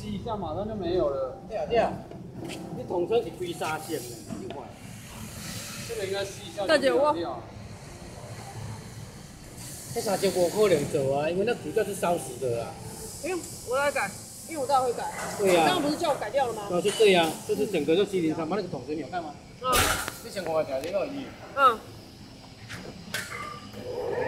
吸一下，马上就没有了。 对啊对啊，你统称是龟沙线的，你看。 这个应该吸一下。 大姐我。 这沙线不可能做啊，因为那骨架是烧死的啊。 不用，我来改，因为我待会会改。 对呀、啊。 刚刚不是叫我改掉了吗？ 是这样，就是整个就703，把那个桶子你有看吗？ 嗯。 你想看条这个而已。 嗯。